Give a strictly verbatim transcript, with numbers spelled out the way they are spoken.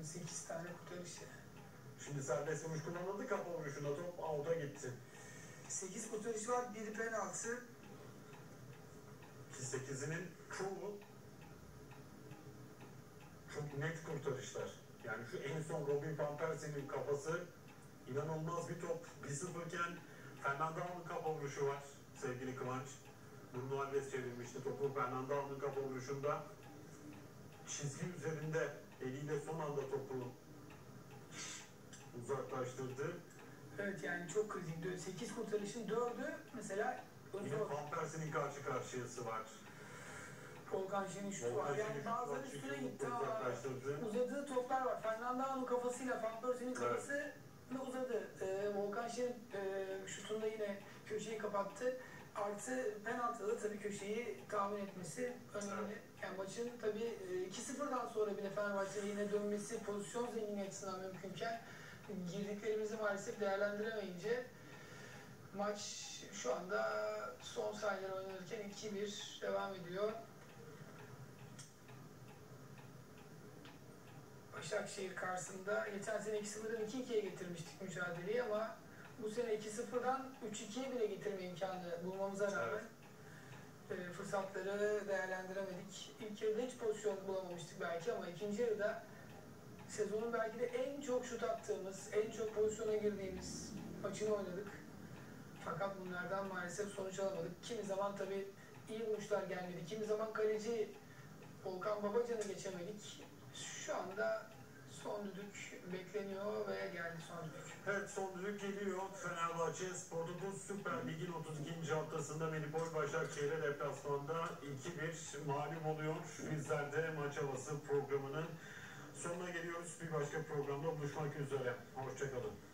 sekiz tane kurtarış yani. Şimdi serbest vuruş kullanıldı, kafa vuruşunda top out'a gitti. sekiz kurtarış var, biri penaltı. Ki sekizinin çoğu çok net kurtarışlar. Yani şu en son Robin van Persie'nin kafası inanılmaz bir top. bir sıfır iken Fernando'nun kafa vuruşu var sevgili Kıvanç. Bruno Alves çevirmişti topu. Fernando'nun kafa vuruşunda çizgi üzerinde eliyle son anda topu uzaklaştırdı. Evet, yani çok kritik. sekiz kurtarışın dördü mesela yine Van Persie'nin karşı karşıyası var. Volkan Şen'in şutu var. Yani bazıları üstüne gitti ama uzadığı toplar var. Fernando'nun kafasıyla Van Persie'nin kafası evet. uzadı. Ee, Volkan Şen'in e, şutunda yine köşeyi kapattı. Artı penaltıda tabii köşeyi tahmin etmesi önemli. Yani maçın tabii iki sıfırdan sonra bile Fenerbahçe'ye yine dönmesi pozisyon zenginliği açısından mümkünken girdiklerimizi maalesef değerlendiremeyince maç şu anda son saniyeler oynanırken iki bir devam ediyor. Başakşehir karşısında geçen sene iki sıfırdan iki ikiye getirmiştik mücadeleyi ama bu sene iki sıfırdan üç ikiye bile getirme imkanı bulmamıza rağmen evet. e, fırsatları değerlendiremedik. İlk yarıda hiç pozisyon bulamamıştık belki ama ikinci yarıda sezonun belki de en çok şut attığımız, en çok pozisyona girdiğimiz maçını oynadık. Fakat bunlardan maalesef sonuç alamadık. Kimi zaman tabii iyi vuruşlar gelmedi. Kimi zaman kaleci Volkan Babacan'ı geçemedik. Şu anda son düdük bekleniyor ve geldi son düdük. Evet, son düdük geliyor. Fenerbahçe Spor dokuz Süper Lig'in otuz ikinci haftasında Medipol Başakşehir'e deplasmanda iki bir mağlup oluyor. Bizler de maç havası programının sonuna geliyoruz. Bir başka programda buluşmak üzere. Hoşçakalın.